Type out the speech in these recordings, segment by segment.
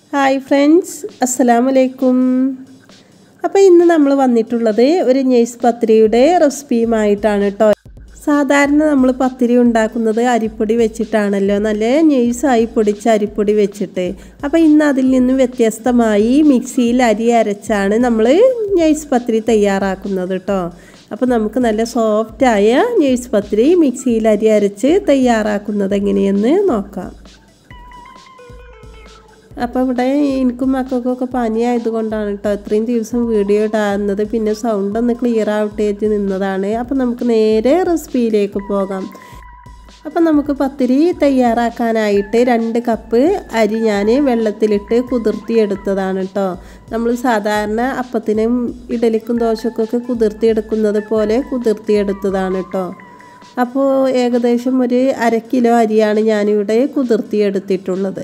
Hi friends, അസ്സലാമലൈക്കും. അപ്പോൾ ഇന്ന് നമ്മൾ വന്നിട്ടുള്ളത് ഒരു നൈസ് പത്തിരിയുടെ റെസിപ്പിയുമായിട്ടാണ് കേട്ടോ. സാധാരണ നമ്മൾ പത്തിരി ഉണ്ടാക്കുന്നത് അരിപ്പൊടി വെച്ചിട്ടാണല്ലോ, നല്ല നൈസായി പൊടിച്ച അരിപ്പൊടി വെച്ചിട്ട്. അപ്പോൾ ഇന്ന് അതിൽ നിന്നും വ്യത്യസ്തമായി മിക്സിയിൽ അരി അരച്ചാണ് നമ്മൾ നൈസ് പത്തിരി തയ്യാറാക്കുന്നത് കേട്ടോ. അപ്പോൾ നമുക്ക് നല്ല സോഫ്റ്റായ നൈസ് പത്തിരി മിക്സിയിൽ അരി അരച്ച് തയ്യാറാക്കുന്നത് എങ്ങനെയെന്ന് നോക്കാം. അപ്പോൾ ഇവിടെ എനിക്കും മക്കൾക്കൊക്കെ പനിയായതുകൊണ്ടാണ് കേട്ടോ ഇത്രയും ദിവസം വീഡിയോ ഇടാവുന്നത്. പിന്നെ സൗണ്ട് ഒന്ന് ക്ലിയർ ആവട്ടേച്ച് നിന്നതാണ്. അപ്പോൾ നമുക്ക് നേരെ റെസിപ്പിയിലേക്ക് പോകാം. അപ്പോൾ നമുക്ക് പത്തിരി തയ്യാറാക്കാനായിട്ട് 2 കപ്പ് അരി ഞാൻ വെള്ളത്തിലിട്ട് കുതിർത്തിയെടുത്തതാണ് കേട്ടോ. നമ്മൾ സാധാരണ അപ്പത്തിനും ഇഡലിക്കും ദോശക്കൊക്കെ കുതിർത്തിയെടുക്കുന്നത് പോലെ കുതിർത്തിയെടുത്തതാണ് കേട്ടോ. അപ്പോൾ ഏകദേശം ഒരു 1/2 കിലോ അരിയാണ് ഞാനിവിടെ കുതിർത്തിയെടുത്തിട്ടുള്ളത്.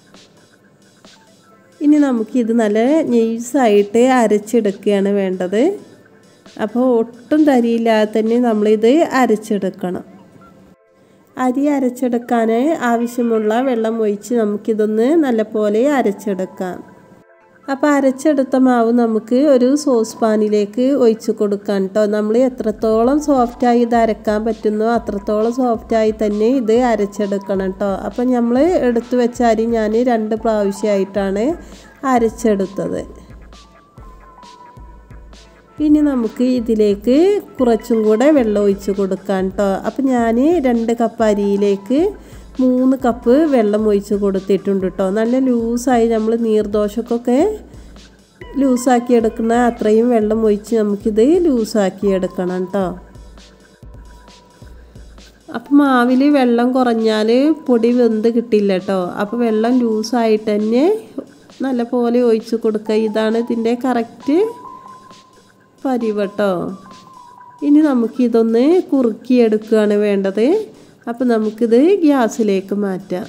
ഇനി നമുക്കിത് നല്ല നൈസായിട്ട് അരച്ചെടുക്കുകയാണ് വേണ്ടത്. അപ്പോൾ ഒട്ടും തരിയില്ലാതെ തന്നെ നമ്മളിത് അരച്ചെടുക്കണം. അരി അരച്ചെടുക്കാൻ ആവശ്യമുള്ള വെള്ളം ഒഴിച്ച് നമുക്കിതൊന്ന് നല്ലപോലെ അരച്ചെടുക്കാം. അപ്പോൾ അരച്ചെടുത്ത മാവ് നമുക്ക് ഒരു സോസ് പാനിലേക്ക് ഒഴിച്ച് കൊടുക്കാം കേട്ടോ. നമ്മൾ എത്രത്തോളം സോഫ്റ്റായി ഇത് അരക്കാൻ പറ്റുന്നോ അത്രത്തോളം സോഫ്റ്റായി തന്നെ ഇത് അരച്ചെടുക്കണം കേട്ടോ. അപ്പം നമ്മൾ എടുത്തു വെച്ച അരി ഞാൻ 2 പ്രാവശ്യമായിട്ടാണ് അരച്ചെടുത്തത്. പിന്നെ നമുക്ക് ഇതിലേക്ക് കുറച്ചും കൂടെ വെള്ളം ഒഴിച്ച് കൊടുക്കാം കേട്ടോ. അപ്പം ഞാൻ 2 കപ്പ് അരിയിലേക്ക് 3 കപ്പ് വെള്ളം ഒഴിച്ച് കൊടുത്തിട്ടുണ്ട് കേട്ടോ. നല്ല ലൂസായി നമ്മൾ നീർദോശക്കൊക്കെ ലൂസാക്കി എടുക്കുന്ന അത്രയും വെള്ളം ഒഴിച്ച് നമുക്കിത് ലൂസാക്കി എടുക്കണം കേട്ടോ. അപ്പം മാവിൽ വെള്ളം കുറഞ്ഞാൽ പൊടി വെന്ത് കിട്ടില്ല കേട്ടോ. അപ്പോൾ വെള്ളം ലൂസായിട്ട് തന്നെ നല്ല പോലെ ഒഴിച്ച് കൊടുക്കുക. ഇതാണ് ഇതിൻ്റെ കറക്റ്റ് പരിവ് കേട്ടോ. ഇനി നമുക്കിതൊന്ന് കുറുക്കിയെടുക്കുകയാണ് വേണ്ടത്. അപ്പോൾ നമുക്കിത് ഗ്യാസിലേക്ക് മാറ്റാം.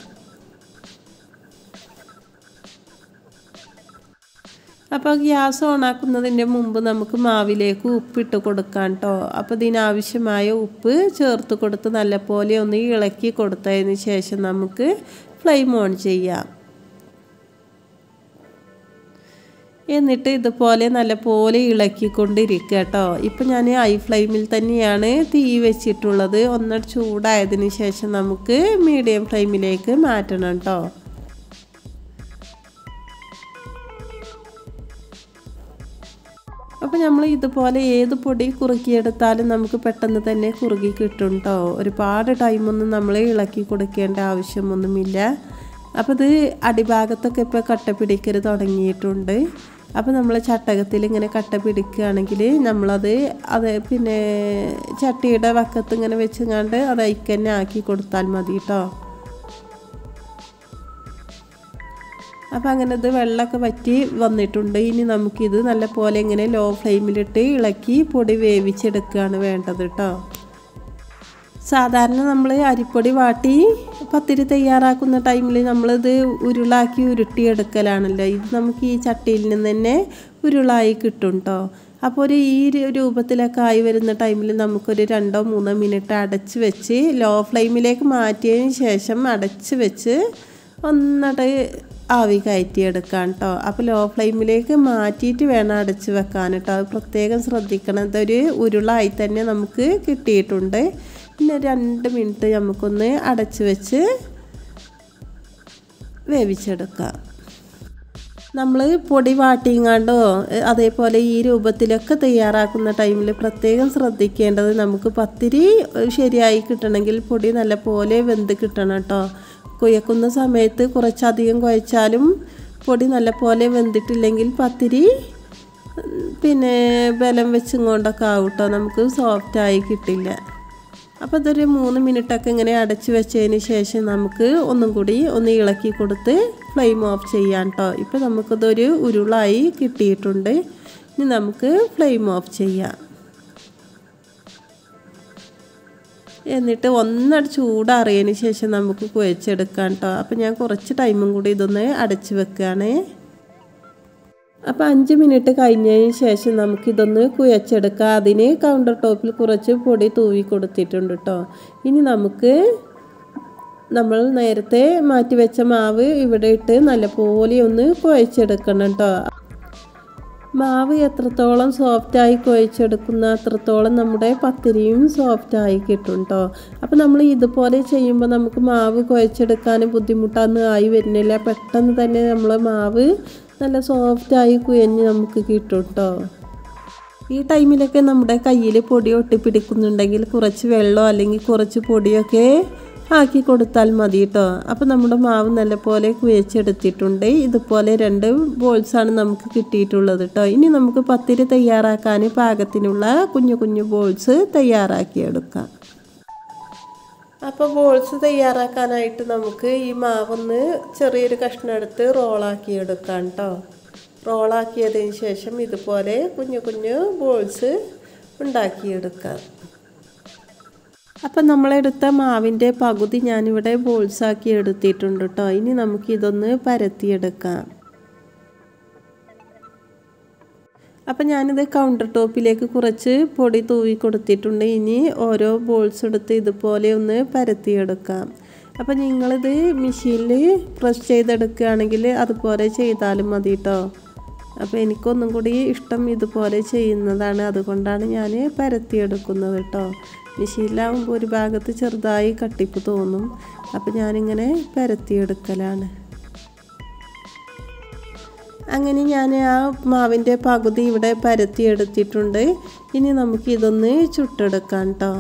അപ്പോൾ ഗ്യാസ് ഓണാക്കുന്നതിൻ്റെ മുമ്പ് നമുക്ക് മാവിലേക്ക് ഉപ്പിട്ട് കൊടുക്കാം കേട്ടോ. അപ്പോൾ ഇതിനാവശ്യമായ ഉപ്പ് ചേർത്ത് കൊടുത്ത് നല്ലപോലെ ഒന്ന് ഇളക്കി കൊടുത്തതിന് ശേഷം നമുക്ക് ഫ്ലെയിം ഓൺ ചെയ്യാം. എന്നിട്ട് ഇതുപോലെ നല്ലപോലെ ഇളക്കിക്കൊണ്ടിരിക്കുക കേട്ടോ. ഇപ്പം ഞാൻ ഹൈ ഫ്ലെയിമിൽ തന്നെയാണ് തീ വെച്ചിട്ടുള്ളത്. ഒന്ന് ചൂടായതിന് ശേഷം നമുക്ക് മീഡിയം ഫ്ലെയിമിലേക്ക് മാറ്റണം കേട്ടോ. അപ്പോൾ നമ്മൾ ഇതുപോലെ ഏത് പൊടി കുറുക്കിയെടുത്താലും നമുക്ക് പെട്ടെന്ന് തന്നെ കുറുകി കിട്ടും കേട്ടോ. ഒരുപാട് ടൈമൊന്നും നമ്മൾ ഇളക്കി കൊടുക്കേണ്ട ആവശ്യമൊന്നുമില്ല. അപ്പോൾ ഇത് അടിഭാഗത്തൊക്കെ ഇപ്പോൾ കട്ട പിടിക്കൽ തുടങ്ങിയിട്ടുണ്ട്. അപ്പോൾ നമ്മൾ ചട്ടകത്തിൽ ഇങ്ങനെ കട്ട പിടിക്കുകയാണെങ്കിൽ നമ്മളത് പിന്നെ ചട്ടിയുടെ വക്കത്ത് ഇങ്ങനെ വെച്ചങ്ങാണ്ട് അത് അതിക്ക് തന്നെ ആക്കി കൊടുത്താൽ മതി കേട്ടോ. അപ്പോൾ അങ്ങനെ ഇത് വെള്ളമൊക്കെ വറ്റി വന്നിട്ടുണ്ട്. ഇനി നമുക്കിത് നല്ല പോലെ ഇങ്ങനെ ലോ ഫ്ലെയിമിലിട്ട് ഇളക്കി പൊടി വേവിച്ചെടുക്കുകയാണ് വേണ്ടത് കേട്ടോ. സാധാരണ നമ്മൾ അരിപ്പൊടി വാട്ടി പത്തിരി തയ്യാറാക്കുന്ന ടൈമിൽ നമ്മളിത് ഉരുളാക്കി ഉരുട്ടിയെടുക്കലാണല്ലോ. ഇത് നമുക്ക് ഈ ചട്ടിയിൽ നിന്ന് തന്നെ ഉരുളായി കിട്ടും കേട്ടോ. അപ്പോൾ ഈ രൂപത്തിലൊക്കെ ആയി വരുന്ന ടൈമിൽ നമുക്കൊരു 2-3 മിനിറ്റ് അടച്ച് വെച്ച് ലോ ഫ്ലെയിമിലേക്ക് മാറ്റിയതിന് ശേഷം അടച്ച് വെച്ച് ഒന്നിട്ട് ആവി കയറ്റിയെടുക്കാം കേട്ടോ. അപ്പോൾ ലോ ഫ്ലെയിമിലേക്ക് മാറ്റിയിട്ട് വേണം അടച്ച് വെക്കാൻ കേട്ടോ. അത് പ്രത്യേകം ശ്രദ്ധിക്കണം. ഇതൊരു ഉരുളായി തന്നെ നമുക്ക് കിട്ടിയിട്ടുണ്ട്. പിന്നെ 2 മിനിറ്റ് നമുക്കൊന്ന് അടച്ച് വെച്ച് വേവിച്ചെടുക്കാം. നമ്മൾ പൊടി വാട്ടിങ്ങാണ്ടോ അതേപോലെ ഈ രൂപത്തിലൊക്കെ തയ്യാറാക്കുന്ന ടൈമിൽ പ്രത്യേകം ശ്രദ്ധിക്കേണ്ടത് നമുക്ക് പത്തിരി ശരിയായി കിട്ടണമെങ്കിൽ പൊടി നല്ല പോലെ വെന്ത് കിട്ടണം കേട്ടോ. കുഴക്കുന്ന സമയത്ത് കുറച്ചധികം കുഴച്ചാലും പൊടി നല്ല പോലെ വെന്തിട്ടില്ലെങ്കിൽ പത്തിരി പിന്നെ ബലം വെച്ചും കൊണ്ടൊക്കെ ആവും കേട്ടോ, നമുക്ക് സോഫ്റ്റായി കിട്ടില്ല. അപ്പോൾ ഇതൊരു 3 മിനിറ്റൊക്കെ ഇങ്ങനെ അടച്ച് വെച്ചതിന് ശേഷം നമുക്ക് ഒന്നും കൂടി ഒന്ന് ഇളക്കി കൊടുത്ത് ഫ്ലെയിം ഓഫ് ചെയ്യാം കേട്ടോ. ഇപ്പോൾ നമുക്കിതൊരു ഉരുളായി കിട്ടിയിട്ടുണ്ട്. ഇനി നമുക്ക് ഫ്ലെയിം ഓഫ് ചെയ്യാം. എന്നിട്ട് ഒന്നടി ചൂടാറിയതിന് ശേഷം നമുക്ക് കുഴച്ചെടുക്കാം കേട്ടോ. അപ്പോൾ ഞാൻ കുറച്ച് ടൈമും കൂടി ഇതൊന്ന് അടച്ച് വെക്കുകയാണ്. അപ്പോൾ 5 മിനിറ്റ് കഴിഞ്ഞതിന് ശേഷം നമുക്കിതൊന്ന് കുഴച്ചെടുക്കാം. അതിന് കൗണ്ടർ ടോപ്പിൽ കുറച്ച് പൊടി തൂവി കൊടുത്തിട്ടുണ്ട് കേട്ടോ. ഇനി നമുക്ക് നമ്മൾ നേരത്തെ മാറ്റി വെച്ച മാവ് ഇവിടെ ഇട്ട് നല്ലപോലെ ഒന്ന് കുഴച്ചെടുക്കണം കേട്ടോ. മാവ് എത്രത്തോളം സോഫ്റ്റായി കുഴച്ചെടുക്കുന്ന അത്രത്തോളം നമ്മുടെ പത്തിരിയും സോഫ്റ്റായി കിട്ടും കേട്ടോ. അപ്പോൾ നമ്മൾ ഇതുപോലെ ചെയ്യുമ്പോൾ നമുക്ക് മാവ് കുഴച്ചെടുക്കാൻ ബുദ്ധിമുട്ടൊന്നും ആയി വരുന്നില്ല. പെട്ടെന്ന് തന്നെ നമ്മളെ മാവ് നല്ല സോഫ്റ്റായി കുഴഞ്ഞ് നമുക്ക് കിട്ടും കേട്ടോ. ഈ ടൈമിലൊക്കെ നമ്മുടെ കയ്യിൽ പൊടി ഒട്ടിപ്പിടിക്കുന്നുണ്ടെങ്കിൽ കുറച്ച് വെള്ളമോ അല്ലെങ്കിൽ കുറച്ച് പൊടിയൊക്കെ ആക്കി കൊടുത്താൽ മതി കേട്ടോ. അപ്പോൾ നമ്മുടെ മാവ് നല്ലപോലെ കുഴച്ചെടുത്തിട്ടുണ്ട്. ഇതുപോലെ 2 ബോൾസാണ് നമുക്ക് കിട്ടിയിട്ടുള്ളത് കേട്ടോ. ഇനി നമുക്ക് പത്തിരി തയ്യാറാക്കാൻ പാകത്തിനുള്ള കുഞ്ഞു കുഞ്ഞു ബോൾസ് തയ്യാറാക്കിയെടുക്കാം. അപ്പോൾ ബോൾസ് തയ്യാറാക്കാനായിട്ട് നമുക്ക് ഈ മാവൊന്ന് ചെറിയൊരു കഷ്ണം എടുത്ത് റോളാക്കിയെടുക്കാം കേട്ടോ. റോളാക്കിയതിന് ശേഷം ഇതുപോലെ കുഞ്ഞു കുഞ്ഞു ബോൾസ് ഉണ്ടാക്കിയെടുക്കാം. അപ്പം നമ്മളെടുത്ത മാവിൻ്റെ പകുതി ഞാനിവിടെ ബോൾസാക്കി എടുത്തിട്ടുണ്ട് കേട്ടോ. ഇനി നമുക്കിതൊന്ന് പരത്തിയെടുക്കാം. അപ്പം ഞാനിത് കൗണ്ടർ ടോപ്പിലേക്ക് കുറച്ച് പൊടി തൂവി കൊടുത്തിട്ടുണ്ട്. ഇനി ഓരോ ബോൾസ് എടുത്ത് ഇതുപോലെ ഒന്ന് പരത്തിയെടുക്കാം. അപ്പം നിങ്ങളിത് മെഷീനിൽ പ്രസ് ചെയ്തെടുക്കുകയാണെങ്കിൽ അതുപോലെ ചെയ്താലും മതി കേട്ടോ. അപ്പോൾ എനിക്കൊന്നും കൂടി ഇഷ്ടം ഇതുപോലെ ചെയ്യുന്നതാണ്, അതുകൊണ്ടാണ് ഞാൻ പരത്തിയെടുക്കുന്നത് കേട്ടോ. മെഷീനിലാവുമ്പോൾ ഒരു ഭാഗത്ത് ചെറുതായി കട്ടിപ്പ് തോന്നും. അപ്പോൾ ഞാനിങ്ങനെ പരത്തിയെടുക്കലാണ്. അങ്ങനെ ഞാൻ ആ മാവിൻ്റെ പകുതി ഇവിടെ പരത്തിയെടുത്തിട്ടുണ്ട്. ഇനി നമുക്കിതൊന്ന് ചുട്ടെടുക്കാം കേട്ടോ.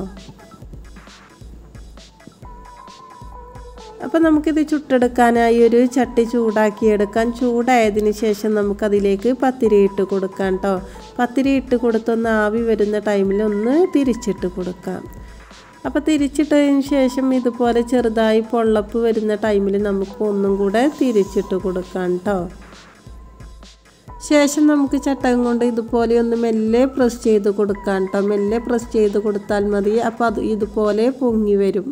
അപ്പോൾ നമുക്കിത് ചുട്ടെടുക്കാനായി ഒരു ചട്ടി ചൂടാക്കിയെടുക്കാം. ചൂടായതിന് ശേഷം നമുക്കതിലേക്ക് പത്തിരി ഇട്ട് കൊടുക്കാം കേട്ടോ. പത്തിരി ഇട്ട് കൊടുത്തൊന്ന് ആവി വരുന്ന ടൈമിൽ ഒന്ന് തിരിച്ചിട്ട് കൊടുക്കാം. അപ്പോൾ തിരിച്ചിട്ടതിന് ശേഷം ഇതുപോലെ ചെറുതായി പൊള്ളപ്പ് വരുന്ന ടൈമിൽ നമുക്ക് ഒന്നും കൂടെ തിരിച്ചിട്ട് കൊടുക്കാം കേട്ടോ. ശേഷം നമുക്ക് ചട്ടകം കൊണ്ട് ഇതുപോലെ ഒന്ന് മെല്ലെ പ്രസ് ചെയ്ത് കൊടുക്കാം കേട്ടോ. മെല്ലെ പ്രസ് ചെയ്ത് കൊടുത്താൽ മതി. അപ്പോൾ അത് ഇതുപോലെ പൊങ്ങി വരും.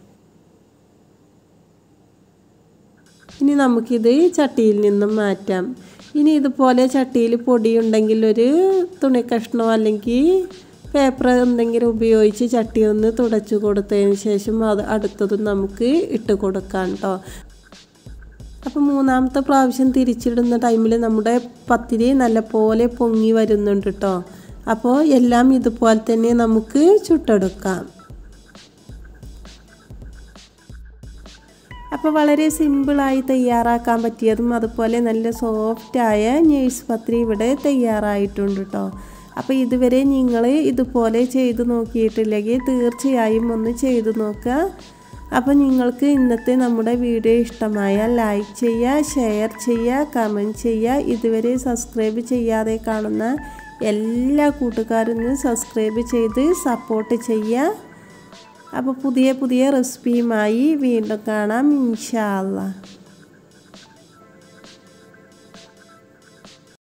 ഇനി നമുക്കിത് ചട്ടിയിൽ നിന്നും മാറ്റാം. ഇനി ഇതുപോലെ ചട്ടിയിൽ പൊടിയുണ്ടെങ്കിൽ ഒരു തുണി കഷ്ണമോ അല്ലെങ്കിൽ പേപ്പർ എന്തെങ്കിലും ഉപയോഗിച്ച് ചട്ടി ഒന്ന് തുടച്ചു കൊടുത്തതിന് ശേഷം അത് അടുത്തതും നമുക്ക് ഇട്ട് കൊടുക്കാം കേട്ടോ. അപ്പോൾ 3ാമത്തെ പ്രാവശ്യം തിരിച്ചിടുന്ന ടൈമിൽ നമ്മുടെ പത്തിരി നല്ലപോലെ പൊങ്ങി വരുന്നുണ്ട് കേട്ടോ. അപ്പോൾ എല്ലാം ഇതുപോലെ തന്നെ നമുക്ക് ചുട്ടെടുക്കാം. അപ്പോൾ വളരെ സിമ്പിളായി തയ്യാറാക്കാൻ പറ്റിയതും അതുപോലെ നല്ല സോഫ്റ്റായ നൈസ് പത്തിരി ഇവിടെ തയ്യാറായിട്ടുണ്ട് കേട്ടോ. അപ്പോൾ ഇതുവരെ നിങ്ങൾ ഇതുപോലെ ചെയ്ത് നോക്കിയിട്ടില്ലെങ്കിൽ തീർച്ചയായും ഒന്ന് ചെയ്ത് നോക്കുക. അപ്പോൾ നിങ്ങൾക്ക് ഇന്നത്തെ നമ്മുടെ വീഡിയോ ഇഷ്ടമായാൽ ലൈക്ക് ചെയ്യുക, ഷെയർ ചെയ്യുക, കമൻറ്റ് ചെയ്യുക. ഇതുവരെ സബ്സ്ക്രൈബ് ചെയ്യാതെ കാണുന്ന എല്ലാ കൂട്ടുകാരും സബ്സ്ക്രൈബ് ചെയ്ത് സപ്പോർട്ട് ചെയ്യുക. അപ്പോൾ പുതിയ പുതിയ റെസിപ്പിയുമായി വീണ്ടും കാണാം ഇൻഷാ അല്ലാഹ്.